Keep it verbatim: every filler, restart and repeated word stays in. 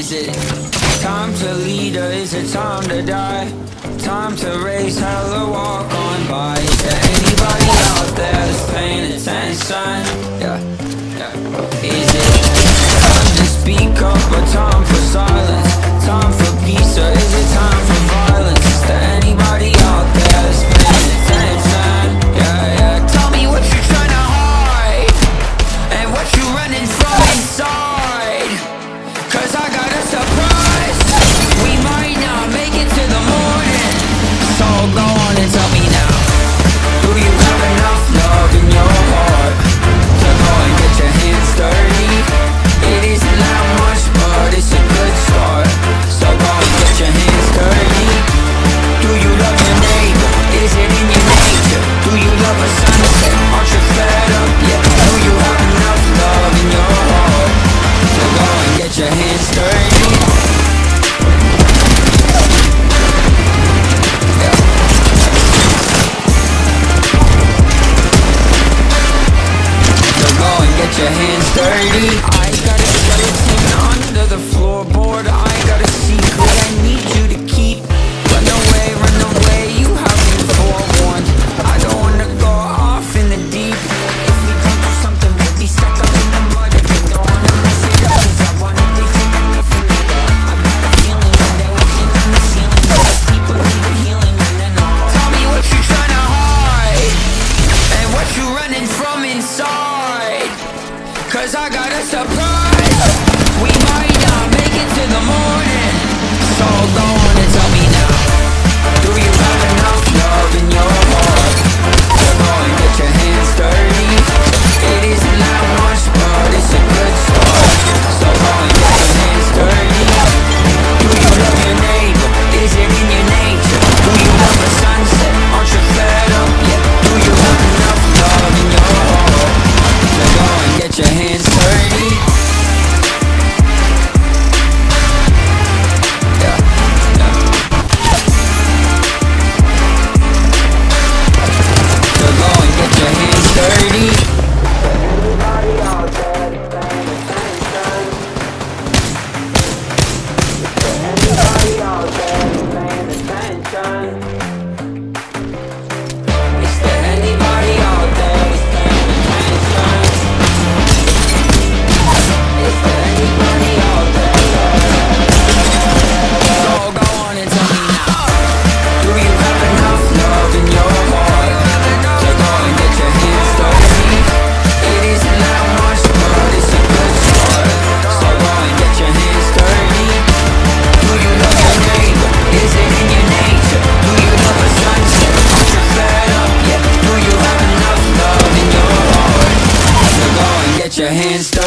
Is it time to lead or is it time to die? Time to raise hell or walk on by. Is there anybody out there that's paying attention? Yeah, yeah. Is it time to speak up or time for silence? Time for peace or is it time for violence? Is there anybody out there that's paying attention? Yeah, yeah. Tell me what you're trying to hide and what you running from inside. Cause I got a surprise. We might not make it to the morning. So go on and tell me now. Do you have enough love in your heart to go and get your hands dirty? It isn't that much, but it's a good start. So go and get your hands dirty. Do you love your neighbor? Is it in your nature? Do you love a sunset? Aren't you fed up? Yeah. Do you have enough love in your heart to go and get your hands dirty? Yeah. So go and get your hands dirty. I got a skeleton under the floorboard. I got a secret I need you to keep. Run away, run away, you have been forewarned. I don't wanna go off in the deep. If we don't do something, we'll be stuck up in the mud. If you don't wanna mess it up, cause I want everything enough for me. I got a feeling that they're working on the ceiling. Cause people need a healing and then all. Tell me what you're trying to hide and what you running from inside. Cause I got a surprise. We might not make it to the morning. So go on and tell me now. Do you have enough love in your heart to go and get your hands dirty? It isn't that much, but it's a good start. So go and get your hands dirty. Do you love your neighbor? Is it in your nature? Do you love a sunset? Aren't you fed up? Yeah. Do you have enough love in your heart to go and get your hands dirty? Yeah, yeah. So go and get your hands dirty. Anybody out there paying attention? Anybody out there paying attention? Is there anybody out there paying attention? Is there anybody out there? So go on and tell me now. Do you have enough love in your heart to go and get your hands dirty? It isn't that much, but it's a good start. So go and get your hands dirty. Do you love your neighbor? Is it in your nature? Do you love a sunset? Aren't you fed up? Yeah. Do you have enough love in your heart to go and get your hands dirty?